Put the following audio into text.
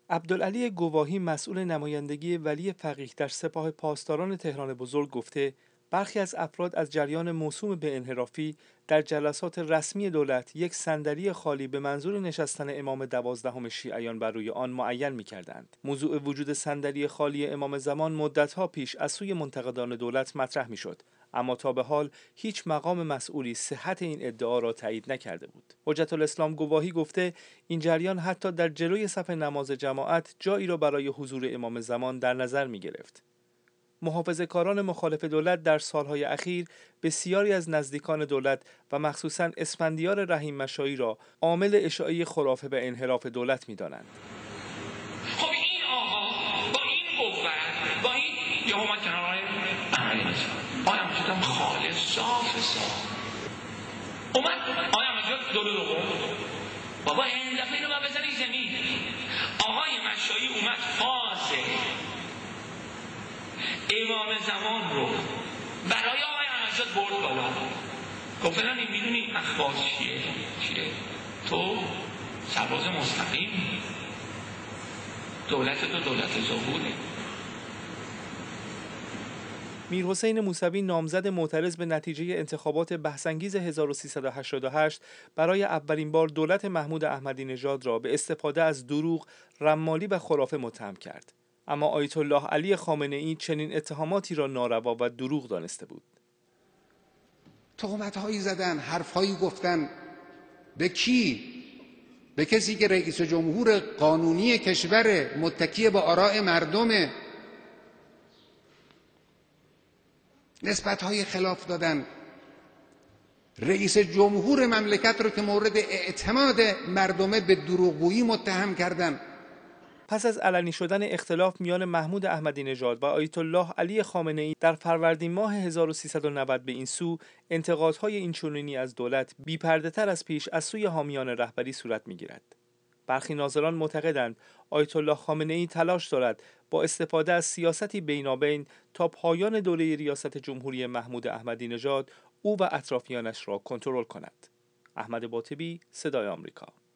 عبدالعلی گواهی مسئول نمایندگی ولی فقیه در سپاه پاسداران تهران بزرگ گفته برخی از افراد از جریان موسوم به انحرافی در جلسات رسمی دولت یک صندلی خالی به منظور نشستن امام 12 شیعیان بر روی آن معین می‌کردند. موضوع وجود صندلی خالی امام زمان مدت‌ها پیش از سوی منتقدان دولت مطرح می‌شد، اما تا به حال هیچ مقام مسئولی صحت این ادعا را تایید نکرده بود. حجت الاسلام گواهی گفته این جریان حتی در جلوی صف نماز جماعت جایی را برای حضور امام زمان در نظر می‌گرفت. محافظه‌کاران مخالف دولت در سالهای اخیر بسیاری از نزدیکان دولت و مخصوصاً اسفندیار رحیم مشایی را عامل اشاعه خرافه به انحراف دولت می‌دانند. خب این آقا با این قوت با این یه اومد کنار آقای مجید خالص صاف اومد آقای مجید دولو بابا این دفعه اینو باید بزنی زمین. آقای مشایی اومد فاز امام زمان رو برای آقای مجید برد بالا. گفت فلانی میدونی اخبار چیه؟ تو سرباز مستقیم، دولت ظهوره. میرحسین موسوی نامزد معترض به نتیجه انتخابات بحث‌انگیز 1388 برای اولین بار دولت محمود احمدی نژاد را به استفاده از دروغ، رمالی و خرافه متهم کرد. اما آیت الله علی خامنه‌ای چنین اتهاماتی را ناروا و دروغ دانسته بود. تهمت‌هایی زدن، حرف‌هایی گفتن. به کی؟ به کسی که رئیس جمهور قانونی کشور متکی به آراء مردمه. نسبت‌های خلاف دادن. رئیس جمهور مملکت رو که مورد اعتماد مردمه به دروغگویی متهم کردن. پس از علنی شدن اختلاف میان محمود احمدی نژاد و آیت الله علی خامنه‌ای در فروردین ماه 1390 به این سو، انتقادهای اینچنینی از دولت بی‌پرده‌تر از پیش از سوی حامیان رهبری صورت می‌گیرد. برخی ناظران معتقدند آیت الله خامنه‌ای تلاش دارد با استفاده از سیاستی بینابین تا پایان دوره ریاست جمهوری محمود احمدی نژاد او و اطرافیانش را کنترل کند. احمد باطبی، صدای آمریکا.